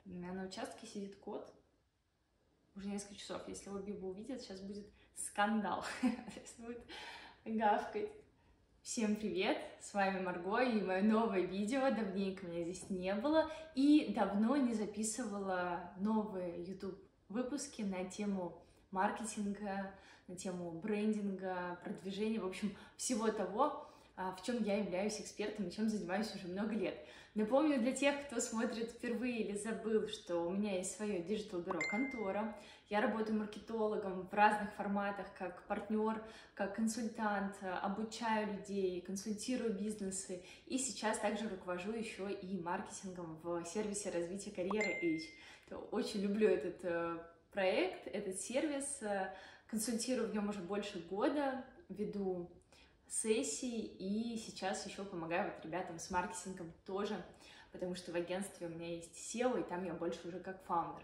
У меня на участке сидит кот уже несколько часов. Если его Биба увидит, сейчас будет скандал. Сейчас будет гавкать. Всем привет! С вами Марго и мое новое видео. Давненько меня здесь не было. И давно не записывала новые YouTube выпуски на тему маркетинга, на тему брендинга, продвижения, в общем, всего того, в чем я являюсь экспертом и чем занимаюсь уже много лет. Напомню для тех, кто смотрит впервые или забыл, что у меня есть свое диджитал-бюро «Контора». Я работаю маркетологом в разных форматах, как партнер, как консультант, обучаю людей, консультирую бизнесы. И сейчас также руковожу еще и маркетингом в сервисе развития карьеры H. Очень люблю этот проект, этот сервис. Консультирую в нем уже больше года, веду сессии и сейчас еще помогаю вот ребятам с маркетингом тоже, потому что в агентстве у меня есть SEO, и там я больше уже как фаундер.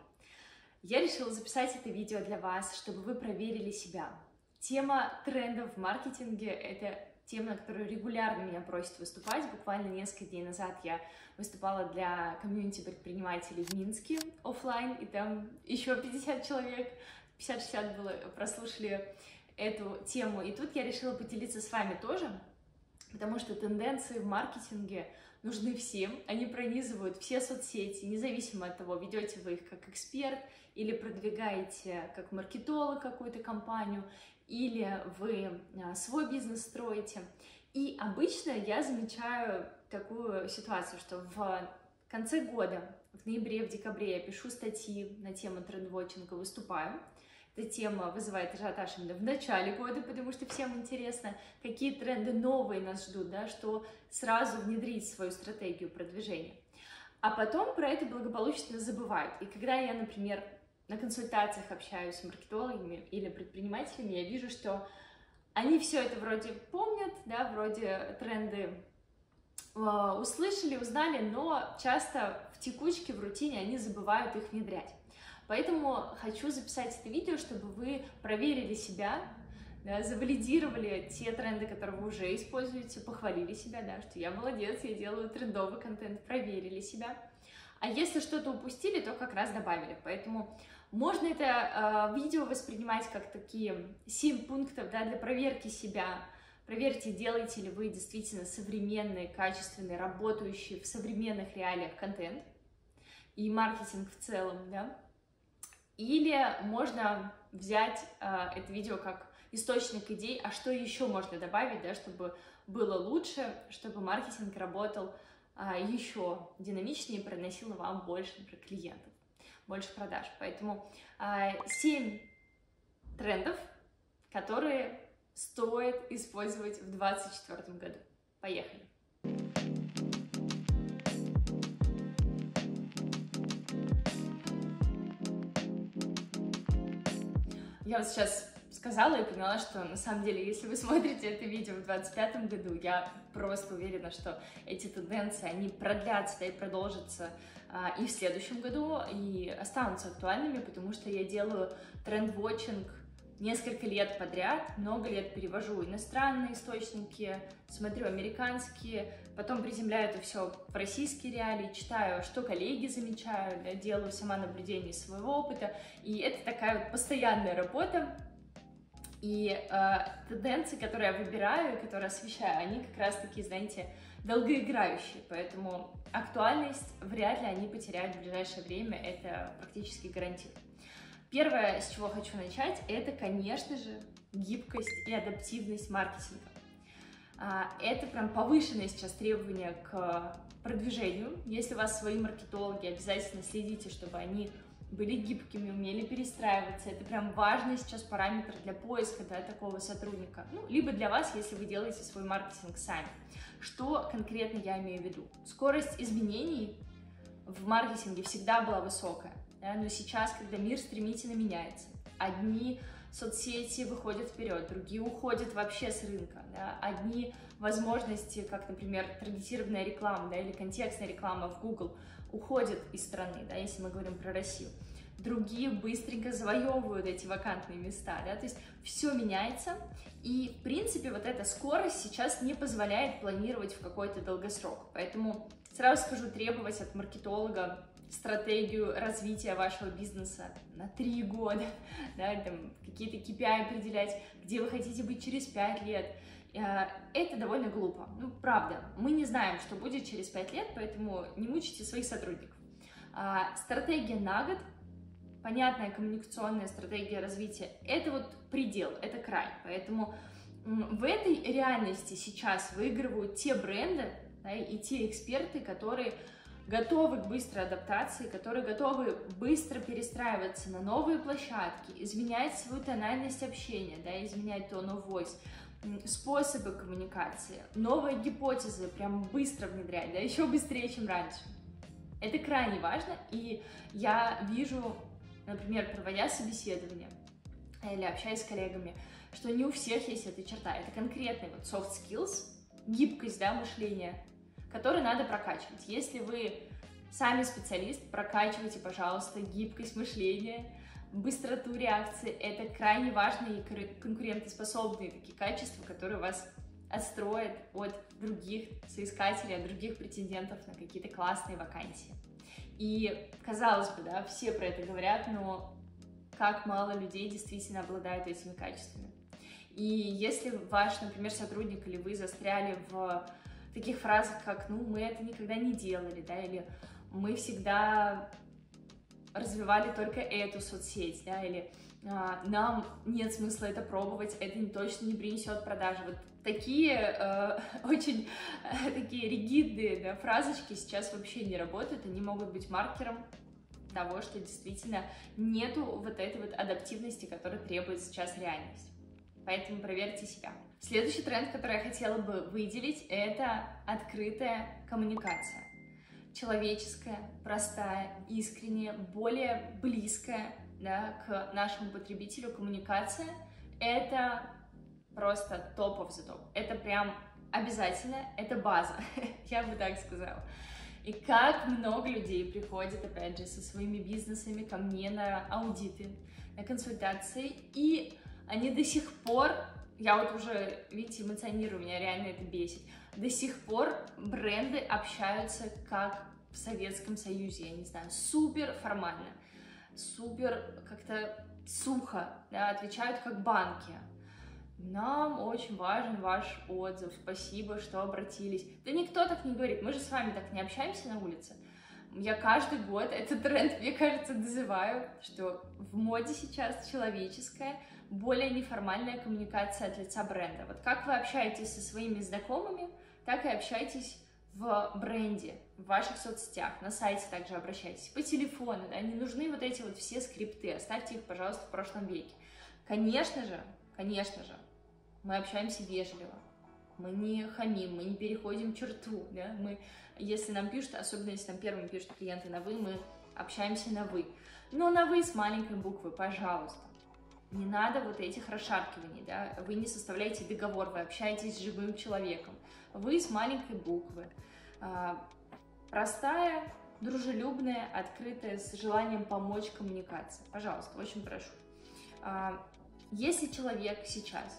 Я решила записать это видео для вас, чтобы вы проверили себя. Тема трендов в маркетинге — это тема, на которую регулярно меня просят выступать. Буквально несколько дней назад я выступала для комьюнити предпринимателей в Минске офлайн, и там еще 50 человек, 50-60 было, прослушали эту тему. И тут я решила поделиться с вами тоже, потому что тенденции в маркетинге нужны всем, они пронизывают все соцсети, независимо от того, ведете вы их как эксперт или продвигаете как маркетолог какую-то компанию, или вы свой бизнес строите. И обычно я замечаю такую ситуацию, что в конце года, в ноябре, в декабре я пишу статьи на тему тренд-вотчинга, выступаю. Эта тема вызывает ажиотаж именно в начале года, потому что всем интересно, какие тренды новые нас ждут, да, что сразу внедрить в свою стратегию продвижения. А потом про это благополучно забывают. И когда я, например, на консультациях общаюсь с маркетологами или предпринимателями, я вижу, что они все это вроде помнят, да, вроде тренды услышали, узнали, но часто в текучке, в рутине они забывают их внедрять. Поэтому хочу записать это видео, чтобы вы проверили себя, да, завалидировали те тренды, которые вы уже используете, похвалили себя, да, что я молодец, я делаю трендовый контент, проверили себя. А если что-то упустили, то как раз добавили. Поэтому можно это видео воспринимать как такие 7 пунктов, да, для проверки себя. Проверьте, делаете ли вы действительно современный, качественный, работающий в современных реалиях контент и маркетинг в целом, да. Или можно взять это видео как источник идей, а что еще можно добавить, да, чтобы было лучше, чтобы маркетинг работал еще динамичнее и приносил вам больше, например, клиентов, больше продаж. Поэтому 7 трендов, которые стоит использовать в 2024 году. Поехали! Я вот сейчас сказала и поняла, что на самом деле, если вы смотрите это видео в 2025 году, я просто уверена, что эти тенденции, они продлятся, да, и продолжатся и в следующем году, и останутся актуальными, потому что я делаю тренд-вотчинг несколько лет подряд, много лет перевожу иностранные источники, смотрю американские, потом приземляю это все в российские реалии, читаю, что коллеги замечают, да, делаю сама наблюдение своего опыта, и это такая вот постоянная работа. И тенденции, которые я выбираю и которые освещаю, они как раз таки, знаете, долгоиграющие, поэтому актуальность вряд ли они потеряют в ближайшее время, это практически гарантирую. Первое, с чего хочу начать, это, конечно же, гибкость и адаптивность маркетинга. Это прям повышенное сейчас требование к продвижению. Если у вас свои маркетологи, обязательно следите, чтобы они были гибкими, умели перестраиваться. Это прям важный сейчас параметр для поиска, да, такого сотрудника. Ну, либо для вас, если вы делаете свой маркетинг сами. Что конкретно я имею в виду? Скорость изменений в маркетинге всегда была высокая. Да, но сейчас, когда мир стремительно меняется, одни соцсети выходят вперед, другие уходят вообще с рынка, да, одни возможности, как, например, таргетированная реклама, да, или контекстная реклама в Google, уходят из страны, да, если мы говорим про Россию, другие быстренько завоевывают эти вакантные места, да, то есть все меняется, и, в принципе, вот эта скорость сейчас не позволяет планировать в какой-то долгосрок, поэтому сразу скажу, требовать от маркетолога стратегию развития вашего бизнеса на 3 года, да, там какие-то KPI определять, где вы хотите быть через 5 лет. Это довольно глупо. Ну, правда, мы не знаем, что будет через 5 лет, поэтому не мучайте своих сотрудников. Стратегия на год, понятная коммуникационная стратегия развития, это вот предел, это край. Поэтому в этой реальности сейчас выигрывают те бренды, да, и те эксперты, которые готовы к быстрой адаптации, которые готовы быстро перестраиваться на новые площадки, изменять свою тональность общения, да, изменять tone of voice, способы коммуникации, новые гипотезы прям быстро внедрять, да, еще быстрее, чем раньше. Это крайне важно, и я вижу, например, проводя собеседование или общаясь с коллегами, что не у всех есть эта черта. Это конкретный вот soft skills, гибкость, да, мышления, который надо прокачивать. Если вы сами специалист, прокачивайте, пожалуйста, гибкость мышления, быстроту реакции. Это крайне важные и конкурентоспособные такие качества, которые вас отстроят от других соискателей, от других претендентов на какие-то классные вакансии. И, казалось бы, да, все про это говорят, но как мало людей действительно обладают этими качествами. И если ваш, например, сотрудник или вы застряли в таких фразах, как «ну, мы это никогда не делали», да, или «мы всегда развивали только эту соцсеть», да, или «нам нет смысла это пробовать, это точно не принесет продажи». Вот такие очень такие ригидные, да, фразочки сейчас вообще не работают, они могут быть маркером того, что действительно нету вот этой вот адаптивности, которая требует сейчас реальность. Поэтому проверьте себя. Следующий тренд, который я хотела бы выделить, это открытая коммуникация. Человеческая, простая, искренняя, более близкая, да, к нашему потребителю коммуникация. Это просто top of the top. Это прям обязательно, это база, я бы так сказала. И как много людей приходят, опять же, со своими бизнесами ко мне на аудиты, на консультации, и они до сих пор, я вот уже, видите, эмоционирую, меня реально это бесит, до сих пор бренды общаются как в Советском Союзе, я не знаю, супер формально, супер как-то сухо, да, отвечают как банки. Нам очень важен ваш отзыв, спасибо, что обратились. Да никто так не говорит, мы же с вами так не общаемся на улице. Я каждый год этот тренд, мне кажется, дозываю, что в моде сейчас человеческая, более неформальная коммуникация от лица бренда. Вот как вы общаетесь со своими знакомыми, так и общайтесь в бренде, в ваших соцсетях, на сайте также обращайтесь, по телефону, да, не нужны вот эти вот все скрипты, оставьте их, пожалуйста, в прошлом веке. Конечно же, мы общаемся вежливо, мы не хамим, мы не переходим черту, да? Мы, если нам пишут, особенно если нам первым пишут клиенты на «вы», мы общаемся на «вы». Но на «вы» с маленькой буквы, пожалуйста. Не надо вот этих расшаркиваний, да? Вы не составляете договор, вы общаетесь с живым человеком. «Вы» с маленькой буквы. Простая, дружелюбная, открытая, с желанием помочь коммуникация. Пожалуйста, очень прошу. Если человек сейчас,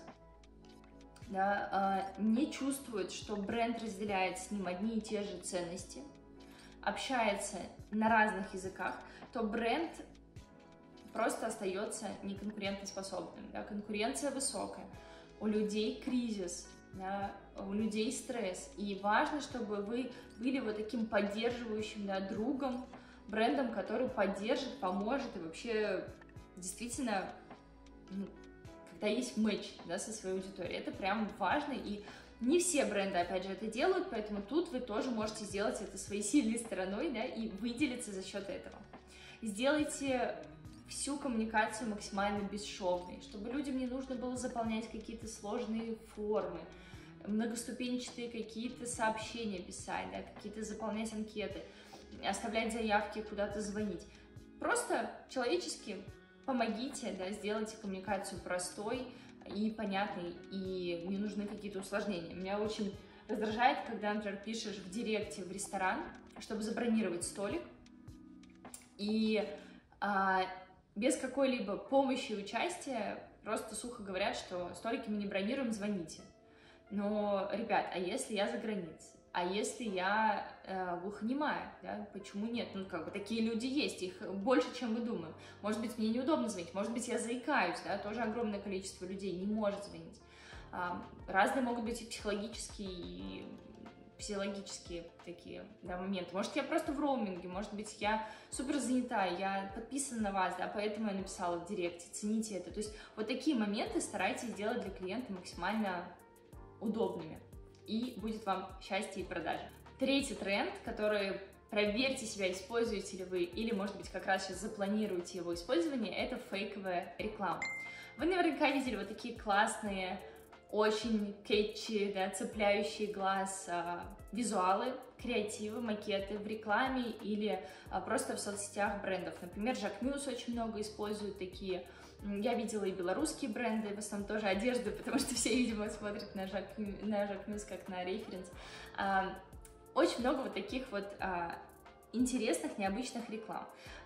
да, не чувствует, что бренд разделяет с ним одни и те же ценности, общается на разных языках, то бренд просто остается неконкурентоспособным. Да? Конкуренция высокая, у людей кризис, да? У людей стресс. И важно, чтобы вы были вот таким поддерживающим, да, другом, брендом, который поддержит, поможет и вообще действительно, когда есть матч, да, со своей аудиторией. Это прям важно, и не все бренды, опять же, это делают, поэтому тут вы тоже можете сделать это своей сильной стороной, да, и выделиться за счет этого. Сделайте всю коммуникацию максимально бесшовной, чтобы людям не нужно было заполнять какие-то сложные формы, многоступенчатые какие-то сообщения писать, да, какие-то заполнять анкеты, оставлять заявки, куда-то звонить. Просто человечески помогите, да, сделайте коммуникацию простой и понятной, и не нужны какие-то усложнения. Меня очень раздражает, когда, например, пишешь в директе в ресторан, чтобы забронировать столик, и без какой-либо помощи и участия просто сухо говорят, что столики мы не бронируем, звоните. Но, ребят, а если я за границей? А если я глухонемая, да, почему нет? Ну, как бы такие люди есть, их больше, чем мы думаем. Может быть, мне неудобно звонить, может быть, я заикаюсь, да, тоже огромное количество людей не может звонить. Разные могут быть и психологические, и физиологические такие, да, моменты. Может, я просто в роуминге, может быть, я супер занята, я подписана на вас, да, поэтому я написала в директе, цените это. То есть вот такие моменты старайтесь сделать для клиента максимально удобными, и будет вам счастье и продажи. Третий тренд, который проверьте себя, используете ли вы, или, может быть, как раз сейчас запланируете его использование, это фейковая реклама. Вы наверняка видели вот такие классные, очень кетчи, да, цепляющие глаз визуалы, креативы, макеты в рекламе или просто в соцсетях брендов. Например, Jacquemus очень много используют такие. Я видела и белорусские бренды, в основном тоже одежду, потому что все, видимо, смотрят на Jacquemus как на референс. Очень много вот таких вот интересных, необычных реклам.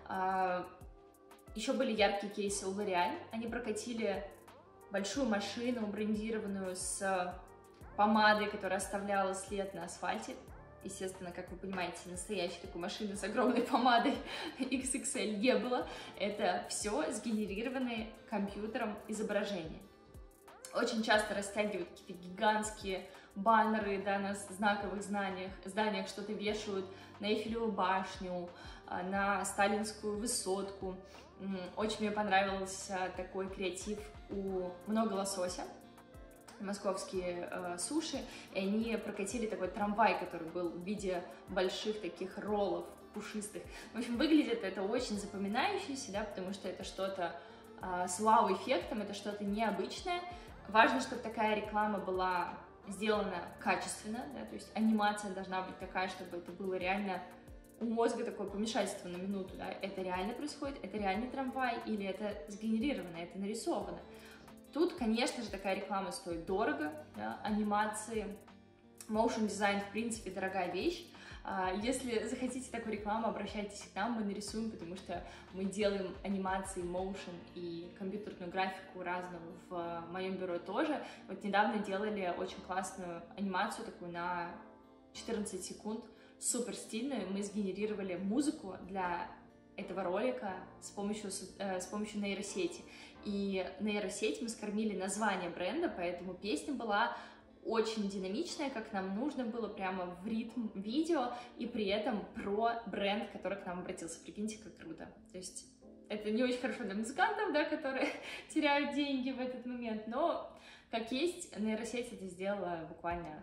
Еще были яркие кейсы у L'Oréal. Они прокатили большую машину, брендированную с помадой, которая оставляла след на асфальте. Естественно, как вы понимаете, настоящей такой машины с огромной помадой XXL не было. Это все сгенерированные компьютером изображения. Очень часто растягивают какие-то гигантские баннеры, да, на знаковых зданиях что-то вешают на Эйфелеву башню, на Сталинскую высотку. Очень мне понравился такой креатив у «Много лосося», московские суши, и они прокатили такой трамвай, который был в виде больших таких роллов пушистых. В общем, выглядит это очень запоминающееся, да, потому что это что-то с вау-эффектом, это что-то необычное. Важно, чтобы такая реклама была сделана качественно, да, то есть анимация должна быть такая, чтобы это было реально у мозга такое помешательство на минуту, да, это реально происходит, это реальный трамвай или это сгенерировано, это нарисовано. Тут, конечно же, такая реклама стоит дорого, да, анимации, motion дизайн, в принципе, дорогая вещь. Если захотите такую рекламу, обращайтесь к нам, мы нарисуем, потому что мы делаем анимации, motion и компьютерную графику разную в моем бюро тоже. Вот недавно делали очень классную анимацию такую на 14 секунд, супер стильную. Мы сгенерировали музыку для этого ролика с помощью нейросети. И нейросеть мы скормили название бренда, поэтому песня была очень динамичная, как нам нужно было, прямо в ритм видео, и при этом про бренд, который к нам обратился. Прикиньте, как круто. То есть это не очень хорошо для музыкантов, да, которые теряют деньги в этот момент, но как есть, нейросеть это сделала буквально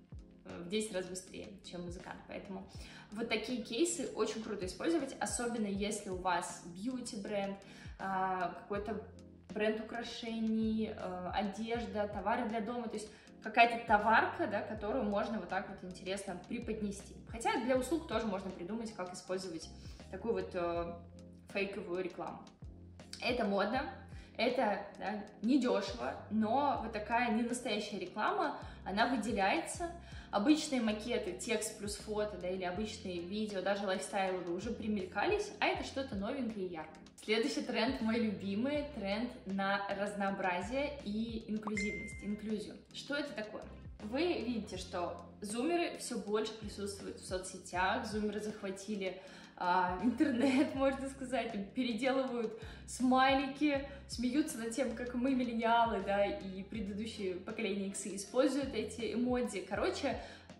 в 10 раз быстрее, чем музыкант. Поэтому вот такие кейсы очень круто использовать, особенно если у вас бьюти-бренд, какой-то бренд украшений, одежда, товары для дома, то есть какая-то товарка, да, которую можно вот так вот интересно преподнести. Хотя для услуг тоже можно придумать, как использовать такую вот фейковую рекламу. Это модно, это, да, недешево, но вот такая ненастоящая реклама, она выделяется. Обычные макеты, текст плюс фото, да, или обычные видео, даже лайфстайловые уже примелькались, а это что-то новенькое и яркое. Следующий тренд, мой любимый, тренд на разнообразие и инклюзивность, инклюзию. Что это такое? Вы видите, что зумеры все больше присутствуют в соцсетях, зумеры захватили интернет, можно сказать, переделывают смайлики, смеются над тем, как мы, миллениалы, да, и предыдущие поколения X используют эти эмодзи. Короче,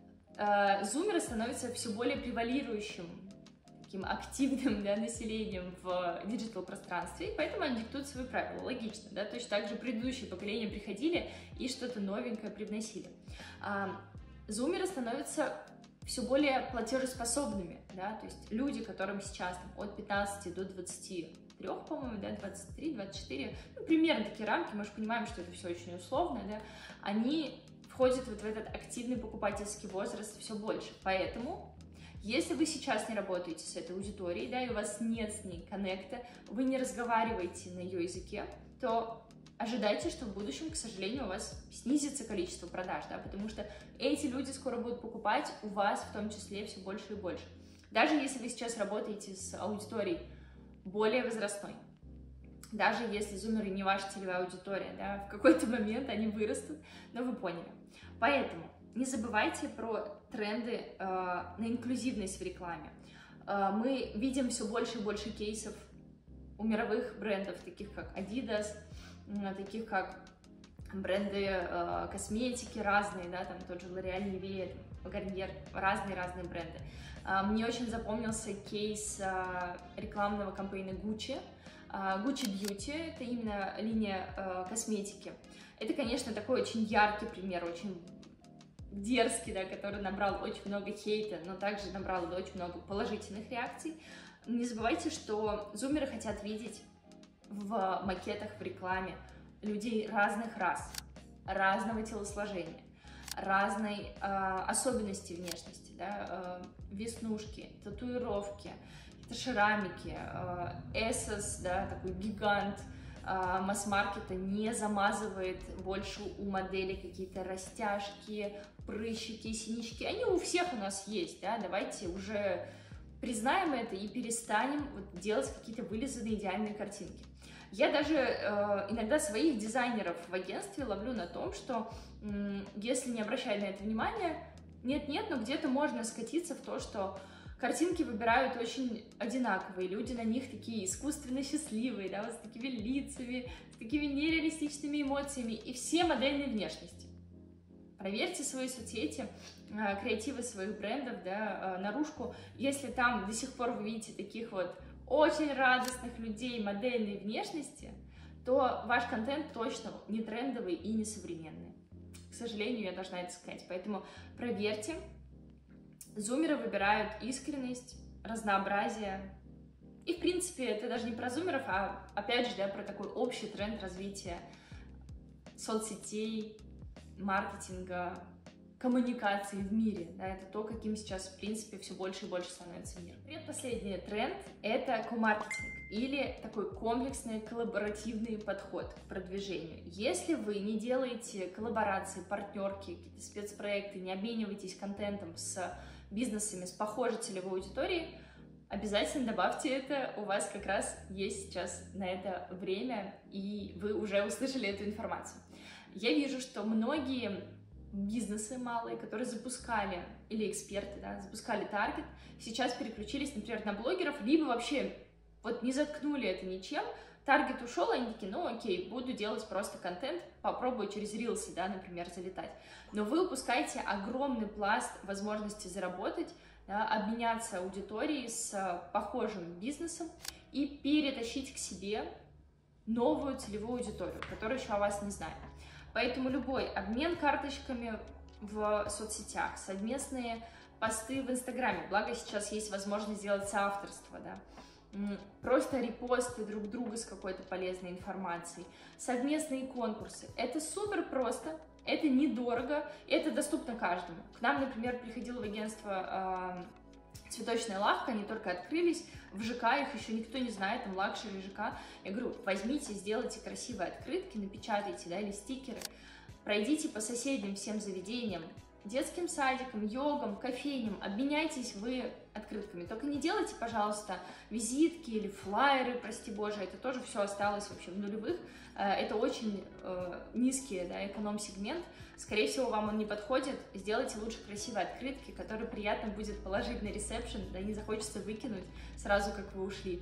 зумеры становятся все более превалирующим, таким активным, да, населением в диджитал-пространстве, и поэтому они диктуют свои правила, логично, да, точно так же предыдущие поколения приходили и что-то новенькое привносили. Зумеры становятся все более платежеспособными, да, то есть люди, которым сейчас там, от 15 до 23, по-моему, да, 23, 24, ну, примерно такие рамки, мы же понимаем, что это все очень условно, да, они входят вот в этот активный покупательский возраст все больше, поэтому если вы сейчас не работаете с этой аудиторией, да, и у вас нет с ней коннекта, вы не разговариваете на ее языке, то ожидайте, что в будущем, к сожалению, у вас снизится количество продаж, да, потому что эти люди скоро будут покупать у вас, в том числе, все больше и больше. Даже если вы сейчас работаете с аудиторией более возрастной, даже если зумеры не ваша целевая аудитория, да, в какой-то момент они вырастут, но вы поняли. Поэтому Не забывайте про тренды на инклюзивность в рекламе. Мы видим все больше и больше кейсов у мировых брендов, таких как Adidas, таких как бренды косметики разные, да, там тот же L'Oréal, Nivea, Garnier, разные бренды. Мне очень запомнился кейс рекламного кампейна Gucci. Gucci Beauty — это именно линия косметики. Это, конечно, такой очень яркий пример, очень дерзкий, да, который набрал очень много хейта, но также набрал очень много положительных реакций. Не забывайте, что зумеры хотят видеть в макетах, в рекламе людей разных рас, разного телосложения, разной особенности внешности, да, веснушки, татуировки, шрамики, Эссос, да, такой гигант масс-маркета не замазывает больше у моделей какие-то растяжки, прыщики, синички. Они у всех у нас есть, да, давайте уже признаем это и перестанем вот делать какие-то вылизанные идеальные картинки. Я даже иногда своих дизайнеров в агентстве ловлю на том, что если не обращать на это внимания, нет-нет, но где-то можно скатиться в то, что картинки выбирают очень одинаковые, люди на них такие искусственно счастливые, да, вот с такими лицами, с такими нереалистичными эмоциями и все модельные внешности. Проверьте свои соцсети, креативы своих брендов, да, наружку. Если там до сих пор вы видите таких вот очень радостных людей модельной внешности, то ваш контент точно не трендовый и не современный. К сожалению, я должна это сказать. Поэтому проверьте. Зумеры выбирают искренность, разнообразие. И, в принципе, это даже не про зумеров, а, опять же, да, про такой общий тренд развития соцсетей, маркетинга, коммуникации в мире. Да, это то, каким сейчас, в принципе, все больше и больше становится мир. Предпоследний тренд — это комаркетинг, или такой комплексный коллаборативный подход к продвижению. Если вы не делаете коллаборации, партнерки, какие-то спецпроекты, не обмениваетесь контентом с бизнесами с похожей целевой аудиторией, обязательно добавьте это, у вас как раз есть сейчас на это время, и вы уже услышали эту информацию. Я вижу, что многие бизнесы малые, которые запускали, или эксперты, да, запускали таргет, сейчас переключились, например, на блогеров, либо вообще вот не заткнули это ничем, таргет ушел, они такие, ну окей, буду делать просто контент, попробую через рилсы, да, например, залетать. Но вы упускаете огромный пласт возможностей заработать, да, обменяться аудиторией с похожим бизнесом и перетащить к себе новую целевую аудиторию, которая еще о вас не знает. Поэтому любой обмен карточками в соцсетях, совместные посты в Инстаграме, благо сейчас есть возможность сделать соавторство, да, просто репосты друг друга с какой-то полезной информацией, совместные конкурсы. Это супер просто, это недорого, это доступно каждому. К нам, например, приходило в агентство цветочная лавка, они только открылись, в ЖК их еще никто не знает, там лакшери ЖК. Я говорю, возьмите, сделайте красивые открытки, напечатайте, да, или стикеры, пройдите по соседним всем заведениям, детским садикам, йогам, кофейням, обменяйтесь вы открытками. Только не делайте, пожалуйста, визитки или флаеры, прости боже, это тоже все осталось вообще в нулевых. Это очень низкий, да, эконом-сегмент. Скорее всего, вам он не подходит. Сделайте лучше красивые открытки, которые приятно будет положить на ресепшн, да, не захочется выкинуть сразу, как вы ушли.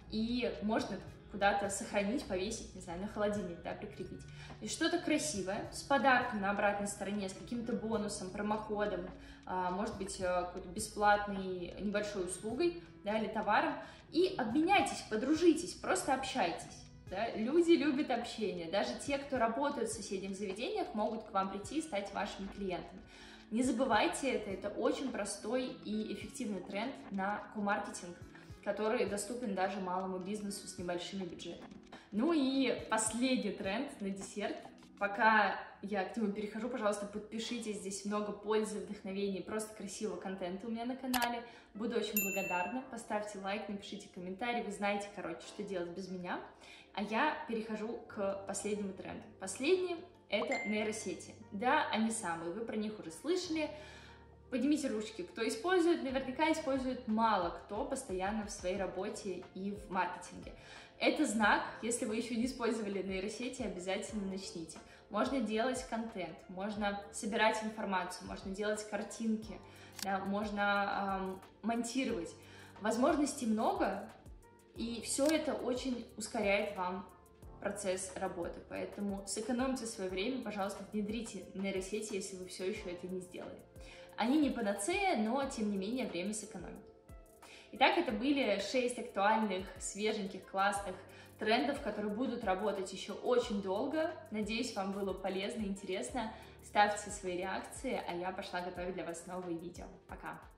И можно куда-то сохранить, повесить, не знаю, на холодильник, да, прикрепить. То есть что-то красивое, с подарком на обратной стороне, с каким-то бонусом, промокодом, может быть, какой-то бесплатной небольшой услугой, да, или товаром, и обменяйтесь, подружитесь, просто общайтесь. Да? Люди любят общение, даже те, кто работают в соседних заведениях, могут к вам прийти и стать вашими клиентами. Не забывайте это очень простой и эффективный тренд на комаркетинг, который доступен даже малому бизнесу с небольшими бюджетами. Ну и последний тренд на десерт. Пока я к нему перехожу, пожалуйста, подпишитесь, здесь много пользы, вдохновения, просто красивого контента у меня на канале. Буду очень благодарна. Поставьте лайк, напишите комментарий, вы знаете, короче, что делать без меня. А я перехожу к последнему тренду. Последний — это нейросети. Да, они самые, вы про них уже слышали. Поднимите ручки, кто использует, наверняка использует мало кто постоянно в своей работе и в маркетинге. Это знак, если вы еще не использовали нейросети, обязательно начните. можно делать контент, можно собирать информацию, можно делать картинки, да, можно монтировать. Возможностей много, и все это очень ускоряет вам процесс работы. Поэтому сэкономьте свое время, пожалуйста, внедрите нейросети, если вы все еще это не сделали. Они не панацея, но тем не менее время сэкономят. Итак, это были 6 актуальных, свеженьких, классных трендов, которые будут работать еще очень долго. Надеюсь, вам было полезно и интересно. Ставьте свои реакции, а я пошла готовить для вас новые видео. Пока!